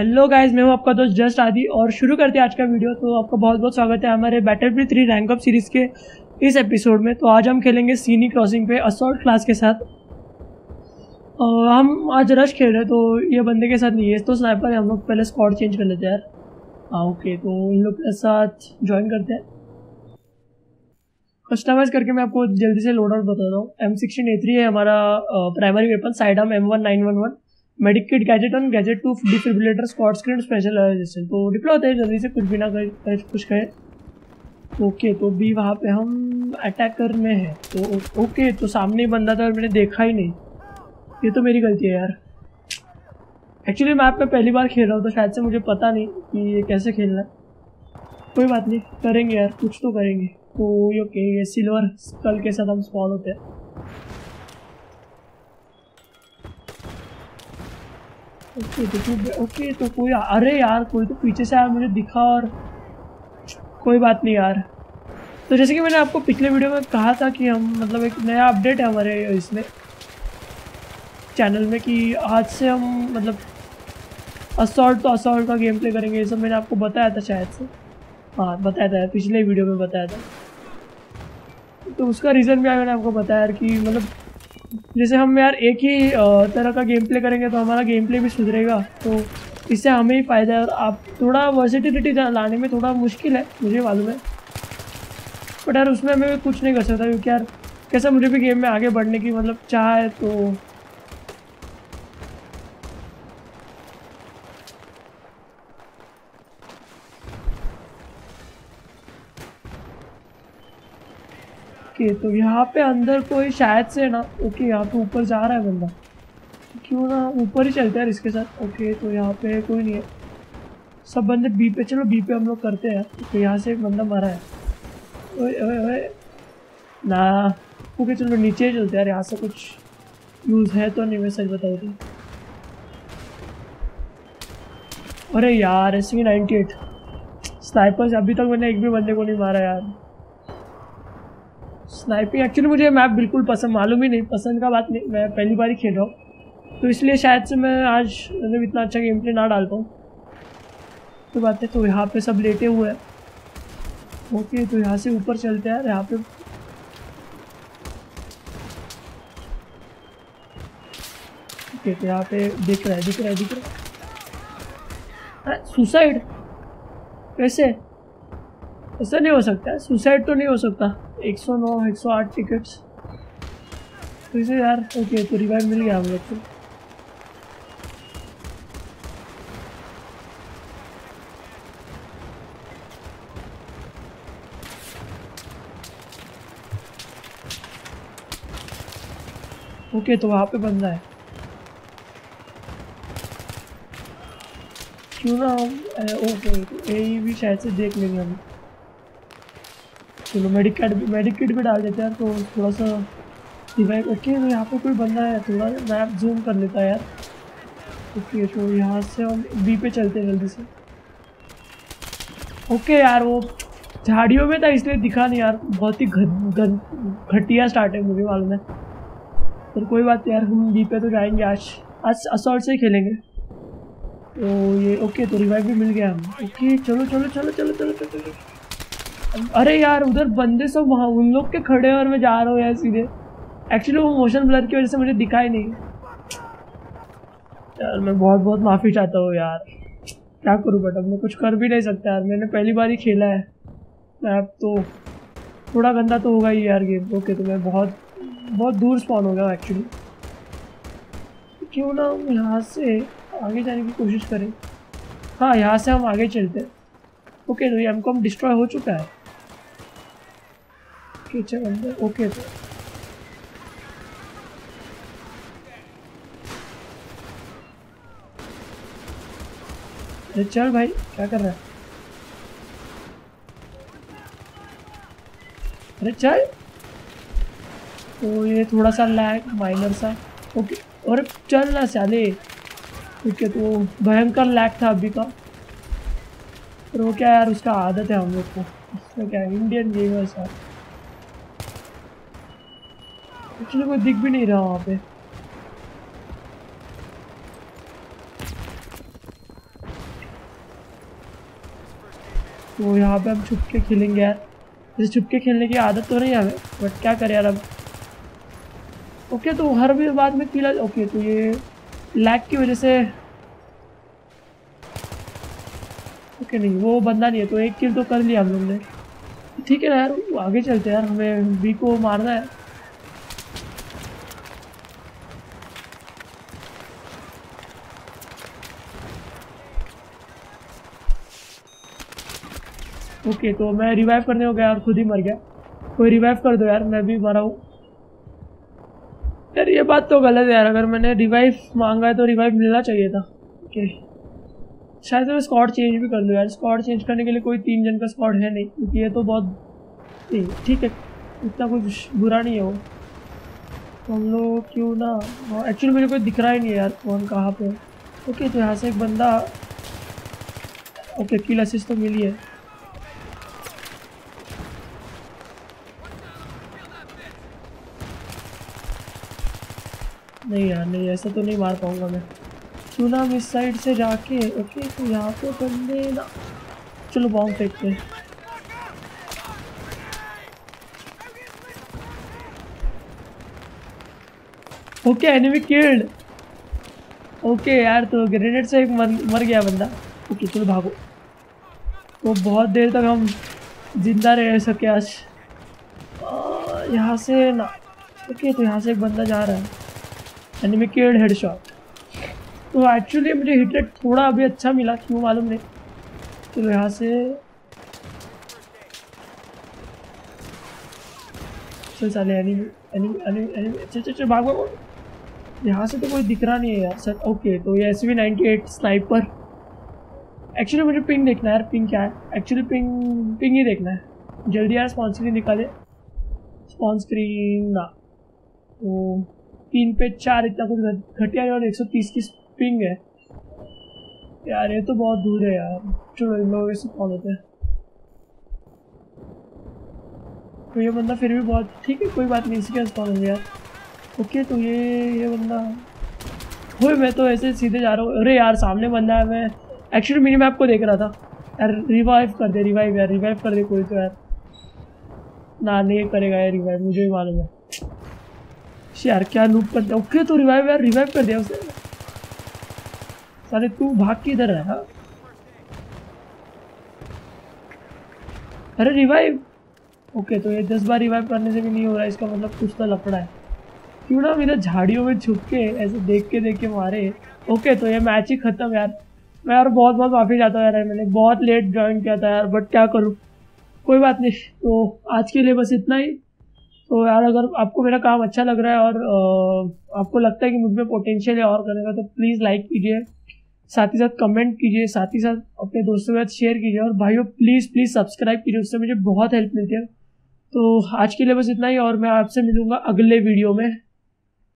Hello guys, मैं हूं आपका दोस्त जस्ट आदि और शुरू करते हैं आज का वीडियो। तो आपका बहुत बहुत स्वागत है हमारे बैटलफील्ड 3 रैंक अप सीरीज़ के इस एपिसोड में। तो आज हम खेलेंगे सीनी क्रॉसिंग पे असॉल्ट क्लास के साथ। हम आज रश खेल रहे हैं, तो ये बंदे के साथ नहीं है, तो स्नाइपर है। हम लोग पहले स्क्वाड चेंज कर लेते हैं यार। हाँ ओके, तो इन लोग के साथ ज्वाइन करते हैं। कस्टमाइज करके मैं आपको जल्दी से लोड आउट बताता हूँ। M16A3 है हमारा primary weapon, side arm M1911, medic kit, gadget 1, gadget 2, defibrillator, squad screen, special resistance. तो डिप्लॉय होते हैं जल्दी से, कुछ भी ना कर कुछ कहे। ओके, तो बी वहाँ पे हम अटैक करने हैं। तो ओके, तो सामने ही बंदा था और मैंने देखा ही नहीं। ये तो मेरी गलती है यार। एक्चुअली मैप में पहली बार खेल रहा हूँ, तो शायद से मुझे पता नहीं कि ये कैसे खेलना है। कोई बात नहीं, करेंगे यार, कुछ तो करेंगे। तो ओके, ये सिल्वर स्कल के साथ हम स्पॉन होते हैं। ओके, तो कोई, अरे यार कोई तो पीछे से आया, मुझे दिखा। और कोई बात नहीं यार। तो जैसे कि मैंने आपको पिछले वीडियो में कहा था कि हम मतलब एक नया अपडेट है हमारे इसमें चैनल में कि आज से हम मतलब असॉल्ट का गेम प्ले करेंगे। ये सब मैंने आपको बताया था शायद से। हाँ बताया था, पिछले वीडियो में बताया था। तो उसका रीज़न भी मैंने आपको बताया यार कि मतलब जैसे हम यार एक ही तरह का गेम प्ले करेंगे तो हमारा गेम प्ले भी सुधरेगा, तो इससे हमें ही फ़ायदा है। और आप थोड़ा वर्सेटिलिटी लाने में थोड़ा मुश्किल है, मुझे मालूम है, बट यार उसमें मैं कुछ नहीं कर सकता, क्योंकि यार कैसा मुझे भी गेम में आगे बढ़ने की मतलब चाह है। तो ओके, तो यहाँ पे अंदर कोई शायद से ना, ओके यहाँ पे ऊपर जा रहा है बंदा, क्यों ना ऊपर ही चलते हैं इसके साथ। ओके, तो यहाँ पे कोई नहीं है, सब बंदे बी पे। चलो बी पे हम लोग करते हैं। तो यहाँ से एक बंदा मरा है। ओए ओए ओए ना। ओके चलो नीचे ही चलते हैं यार, यहाँ से कुछ यूज़ है तो नहीं, मैं सच बताऊँ तो। अरे यार SV98 स्नाइपर्स, अभी तक मैंने एक भी बंदे को नहीं मारा यार। स्नाइपिंग एक्चुअली मुझे मैप बिल्कुल पसंद, मालूम ही नहीं, पसंद का बात नहीं, मैं पहली बार ही खेल रहा हूँ, तो इसलिए शायद से मैं आज मतलब इतना अच्छा गेम प्ले ना डाल पाऊँ। तो बात है, तो यहाँ पे सब लेटे हुए हैं। ओके, तो यहाँ से ऊपर चलते हैं यहाँ पे। ओके, तो यहाँ पे दिख रहा है। सुसाइड कैसे? ऐसा नहीं हो सकता, सुसाइड तो नहीं हो सकता। 109 108 टिकट्स तो इसे यार। ओके, तो रिवाइव मिल गया हम लोग को। ओके, तो वहाँ पे बंदा है, क्यों ना हम ओके तो यही भी शायद से देख लेंगे हम। चलो मेडिक किट भी डाल देते हैं तो थोड़ा सा रिवाइव। ओके, तो यहाँ पे कोई बंदा है, थोड़ा मैप जूम कर लेता है यार। ओके, तो यहाँ से हम बी पे चलते हैं जल्दी से। ओके यार, वो झाड़ियों में था इसलिए दिखा नहीं यार, बहुत ही घटिया स्टार्ट है, मुझे मालूम है, पर कोई बात यार, हम बी पे तो जाएंगे आज असॉल्ट से ही खेलेंगे। तो ये ओके, तो रिवाइव भी मिल गया हम। ओके चलो चलो चलो चलो चलो चलो चलो। अरे यार उधर बंदे सब वहाँ उन लोग के खड़े हैं और मैं जा रहा हूँ यार सीधे। एक्चुअली वो मोशन ब्लर की वजह से मुझे दिखा ही नहीं यार। मैं बहुत बहुत माफ़ी चाहता हूँ यार, क्या करूँ, बट अब मैं कुछ कर भी नहीं सकता यार, मैंने पहली बार ही खेला है मैप, तो थोड़ा गंदा तो होगा ही यार गेम। ओके, तो मैं बहुत बहुत दूर स्पॉन हो गया एक्चुअली। क्यों ना हम यहाँ से आगे जाने की कोशिश करें। हाँ, यहाँ से हम आगे चलते हैं। ओके, तो ये हमको डिस्ट्रॉय हो चुका है। ओके चल अंदर। ओके, तो अरे चल भाई, क्या कर रहा है? अरे चल। तो ये थोड़ा सा लैग माइनर सा। ओके, और चल ना साले। ओके, तो भयंकर लैग था अभी का, पर वो क्या यार, उसका आदत है हम लोग को, उसमें क्या है, इंडियन गेमर साथ। एक्चुअली कोई दिख भी नहीं रहा वहाँ पे। तो यहाँ पे हम छुप के खेलेंगे यार। जैसे छुप के खेलने की आदत तो नहीं है हमें, बट क्या करें यार अब। ओके तो हर भी बात में किला। ओके तो ये लैग की वजह से ओके नहीं वो बंदा नहीं है, तो एक किल तो कर लिया हम लोग ने। ठीक है ना यार, आगे चलते हैं यार, हमें बी को मारना है। ओके तो मैं रिवाइव करने को गया और खुद ही मर गया। कोई रिवाइव कर दो यार, मैं भी मरा हूँ यार। ये बात तो गलत है यार, अगर मैंने रिवाइव मांगा है तो रिवाइव मिलना चाहिए था। ओके शायद मैं स्क्वाड चेंज भी कर लूँ यार। स्क्वाड चेंज करने के लिए कोई 3 जन का स्क्वाड है नहीं, क्योंकि ये तो बहुत ठीक है, इतना कुछ बुरा नहीं है वो। तो हम लोग क्यों ना, एक्चुअली मुझे कोई दिख रहा ही नहीं है यार कौन कहाँ पे। ओके तो यहाँ से एक बंदा, ओके किल असिस्ट तो मिली है। नहीं यार नहीं, ऐसा तो नहीं मार पाऊंगा मैं। क्यों ना हम इस साइड से जाके, ओके तो यहाँ पे बंदे ना, चलो बॉम्ब फेंकते हैं। Okay enemy killed. ओके यार तो ग्रेनेड से एक मर गया बंदा। ओके चलो भागो। तो बहुत देर तक हम जिंदा रह सके आज। यहाँ से ना, ओके तो यहाँ से एक बंदा जा रहा है। Enemy killed headshot. तो एक्चुअली मुझे हिट रेट थोड़ा अभी अच्छा मिला, क्यों मालूम नहीं। चलो यहाँ से चल साले एनिमी एनिमी एनिमी एनिमी, चल भाग भागो। यहाँ से तो कोई दिख रहा नहीं है यार सर। ओके तो ये SV98 स्नाइपर। एक्चुअली मुझे पिंग देखना है यार, पिंग क्या है एक्चुअली, पिंग ही देखना है जल्दी यार। स्पॉन स्क्रीन निकाले, स्पॉन स्क्रीन ना, तो 3 पे 4 इतना कुछ घटिया है और 130 की पिंग है यार। ये तो बहुत दूर है यार। चलो इन लोगों से कॉल होते हैं। तो ये बंदा फिर भी बहुत ठीक है, कोई बात नहीं, इसी के स्पॉन होंगे यार। ओके तो ये बंदा हो, मैं तो ऐसे सीधे जा रहा हूँ। अरे यार सामने बंदा है, मैं एक्चुअली मिनी मैप को देख रहा था यार। रिवाइव कर दे, रिवाइव यार, रिवाइव कर दे कोई तो यार। ना नहीं करेगा यार रिवाइव, मुझे भी मालूम है यार क्या लूप करते। ओके तो रिवाइव यार, रिवाइव कर दिया उसे। साले तू भाग के इधर है। अरे रिवाइव। ओके तो ये 10 बार रिवाइव करने से भी नहीं हो रहा है, इसका मतलब कुछ तो लफड़ा है। क्यों ना मेरे झाड़ियों में छुप के ऐसे देख के मारे। ओके तो ये मैच ही खत्म यार। मैं यार बहुत माफ़ी चाहता हूँ यार, मैंने बहुत लेट ज्वाइन किया था यार, बट क्या करूँ, कोई बात नहीं। तो आज के लिए बस इतना ही। तो यार अगर आपको मेरा काम अच्छा लग रहा है और आपको लगता है कि मुझ में पोटेंशियल है और करने का, तो प्लीज़ लाइक कीजिए, साथ ही साथ कमेंट कीजिए, साथ ही साथ अपने दोस्तों के साथ शेयर कीजिए, और भाइयों प्लीज़ सब्सक्राइब कीजिए, उससे मुझे बहुत हेल्प मिलती है। तो आज के लिए बस इतना ही, और मैं आपसे मिलूंगा अगले वीडियो में।